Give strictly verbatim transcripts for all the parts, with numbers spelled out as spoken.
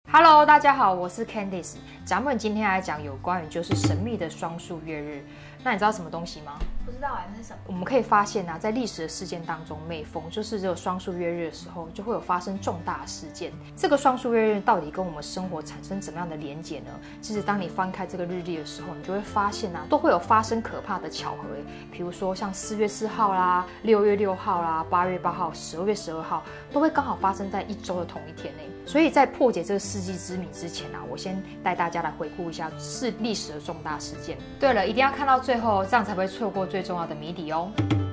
Hello， 大家好，我是 Candice。咱们今天来讲有关于就是神秘的双数月日。那你知道什么东西吗？ 不知道哎，那是什么？ 我们可以发现啊，在历史的事件当中，每逢就是这个双数月日的时候，就会有发生重大的事件。这个双数月日到底跟我们生活产生怎么样的连结呢？其实当你翻开这个日历的时候，你就会发现啊，都会有发生可怕的巧合。比如说像四月四号啦、六月六号啦、八月八号、十二月十二号，都会刚好发生在一周的同一天内。所以在破解这个世纪之谜之前啊，我先带大家来回顾一下是历史的重大事件。对了，一定要看到最后，这样才不会错过最重要的谜底哦。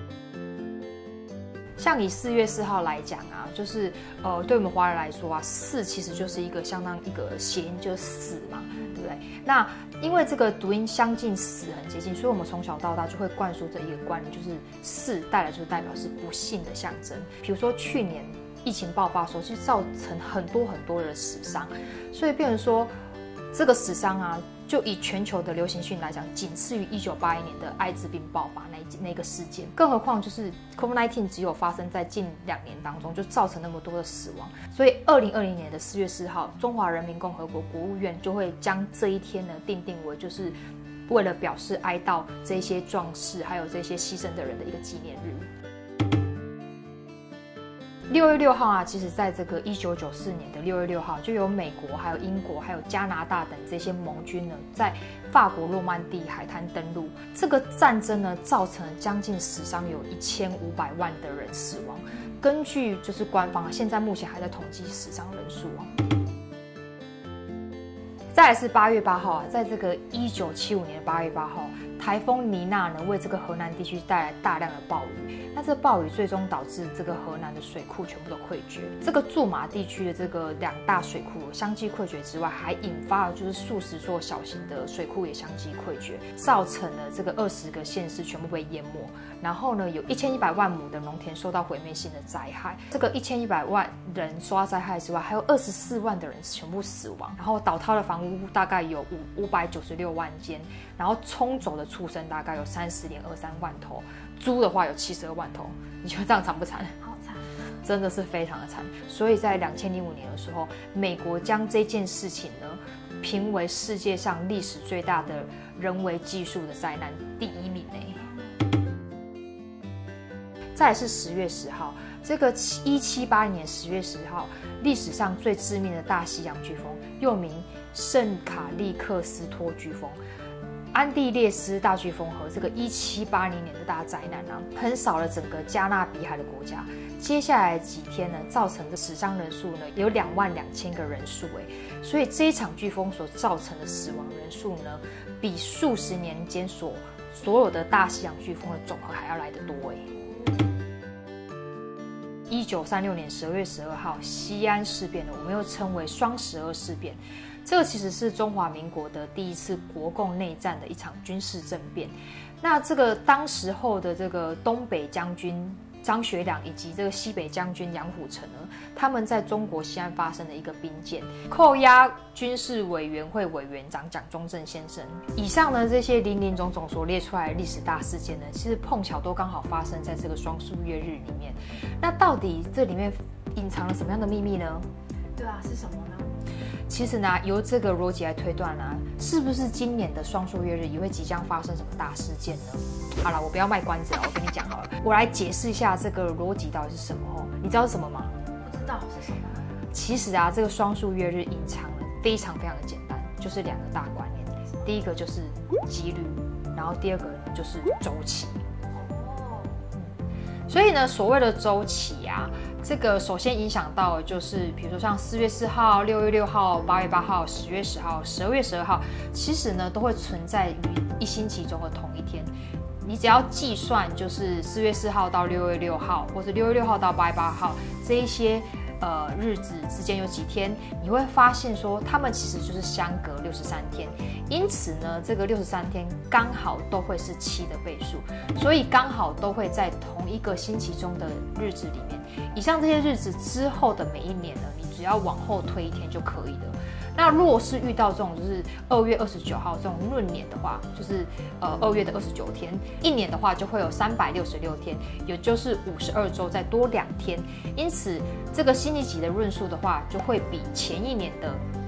像以四月四号来讲啊，就是呃，对我们华人来说啊，四其实就是一个相当一个谐音，就是死嘛，对不对？那因为这个读音相近，死很接近，所以我们从小到大就会灌输这一个观念，就是四带来就是代表是不幸的象征。比如说去年疫情爆发的时候，就造成很多很多人的死伤，所以变成说这个死伤啊，就以全球的流行性来讲，仅次于一九八一年的艾滋病爆发那那个事件。更何况就是 COVID 十九 只有发生在近两年当中，就造成那么多的死亡。所以二零二零年的四月四号，中华人民共和国国务院就会将这一天呢定定为就是为了表示哀悼这些壮士还有这些牺牲的人的一个纪念日。六月六号啊，其实在这个一九九四年的六月六号，就有美国、还有英国、还有加拿大等这些盟军呢，在法国诺曼底海滩登陆。这个战争呢，造成了将近死伤有一千五百万的人死亡。根据就是官方，现在目前还在统计死伤人数啊。再来是八月八号啊，在这个一九七五年八月八号，台风尼娜呢为这个河南地区带来大量的暴雨，那这暴雨最终导致这个河南的水库全部都溃决。这个驻马地区的这个两大水库相继溃决之外，还引发了就是数十座小型的水库也相继溃决，造成了这个二十个县市全部被淹没。然后呢，有一千一百万亩的农田受到毁灭性的灾害。这个一千一百万人受到灾害之外，还有二十四万的人全部死亡。然后倒塌的房屋大概有五五百九十六万间，然后冲走的畜生大概有三十点二三万头，猪的话有七十二万头。你觉得这样惨不惨？ 好惨， 真的是非常的惨。所以在两千零五年的时候，美国将这件事情呢评为世界上历史最大的人为技术的灾难第一名呢。再来是十月十号，这个一七八零年十月十号，历史上最致命的大西洋飓风，又名圣卡利克斯托飓风。安地列斯大飓风和这个一七八零年的大灾难啊，横扫了整个加勒比海的国家。接下来几天呢，造成的死伤人数呢有两万两千个人数哎，所以这一场飓风所造成的死亡人数呢，比数十年间所所有的大西洋飓风的总和还要来得多哎。一九三六年十二月十二号，西安事变呢，我们又称为双十二事变。这个其实是中华民国的第一次国共内战的一场军事政变。那这个当时候的这个东北将军张学良以及这个西北将军杨虎城呢，他们在中国西安发生了一个兵谏，扣押军事委员会委员长蒋中正先生。以上呢这些林林总总所列出来的历史大事件呢，其实碰巧都刚好发生在这个双数月日里面。那到底这里面隐藏了什么样的秘密呢？ 对啊，是什么呢？ 其实呢，由这个逻辑来推断啊，是不是今年的双数月日也会即将发生什么大事件呢？好了，我不要卖关子了，我跟你讲好了，我来解释一下这个逻辑到底是什么哦。你知道是什么吗？ 不知道是什么。 其实啊，这个双数月日隐藏了非常非常的简单，就是两个大观念。第一个就是几率，然后第二个呢就是周期。哦，嗯，所以呢，所谓的周期啊。这个首先影响到的就是，比如说像四月四号、六月六号、八月八号、十月十号、十二月十二号，其实呢都会存在于一星期中的同一天。你只要计算，就是四月四号到六月六号，或者六月六号到八月八号这一些呃日子之间有几天，你会发现说，它们其实就是相隔六十三天。因此呢，这个六十三天刚好都会是七的倍数，所以刚好都会在同一个星期中的日子里面。以上这些日子之后的每一年呢，你只要往后推一天就可以了。那若是遇到这种就是二月二十九号这种闰年的话，就是呃二月的二十九天，一年的话就会有三百六十六天，也就是五十二周再多两天。因此，这个星期几的闰数的话，就会比前一年的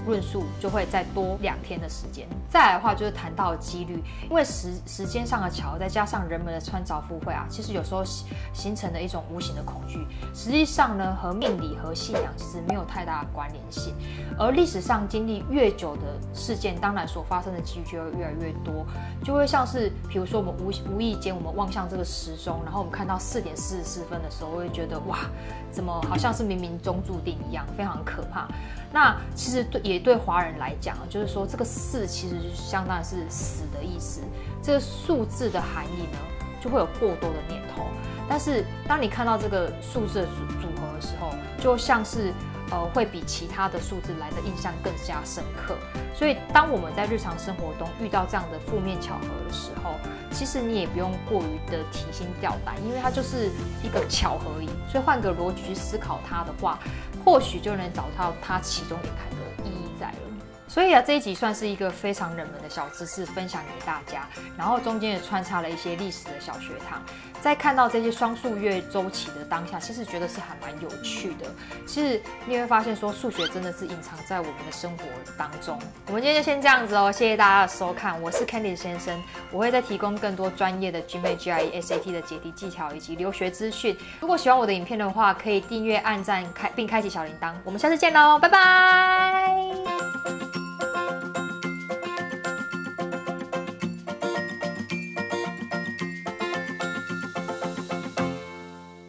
论述就会再多两天的时间。再来的话就是谈到几率，因为时时间上的巧合，再加上人们的穿凿附会啊，其实有时候形成了一种无形的恐惧。实际上呢，和命理和信仰其实没有太大的关联性。而历史上经历越久的事件，当然所发生的几率就会越来越多，就会像是比如说我们无无意间我们望向这个时钟，然后我们看到四点四十四分的时候，会觉得哇，怎么好像是冥冥中注定一样，非常可怕。那其实对也对华人来讲，就是说这个四其实相当于是死的意思，这个数字的含义呢，就会有过多的念头。但是当你看到这个数字的组组合的时候，就像是呃会比其他的数字来的印象更加深刻。所以当我们在日常生活中遇到这样的负面巧合的时候，其实你也不用过于的提心吊胆，因为它就是一个巧合而已。所以换个逻辑去思考它的话，或许就能找到它其中隐含的意义在了。所以啊，这一集算是一个非常冷门的小知识分享给大家，然后中间也穿插了一些历史的小学堂。在看到这些双数月周期的当下，其实觉得是还蛮有趣的。其实你会发现说，数学真的是隐藏在我们的生活当中。我们今天就先这样子哦，谢谢大家的收看，我是 Candy 先生，我会再提供更多专业的 GMAT、GRE、S A T 的解题技巧以及留学资讯。如果喜欢我的影片的话，可以订阅、按赞、开并开启小铃铛。我们下次见喽，拜拜。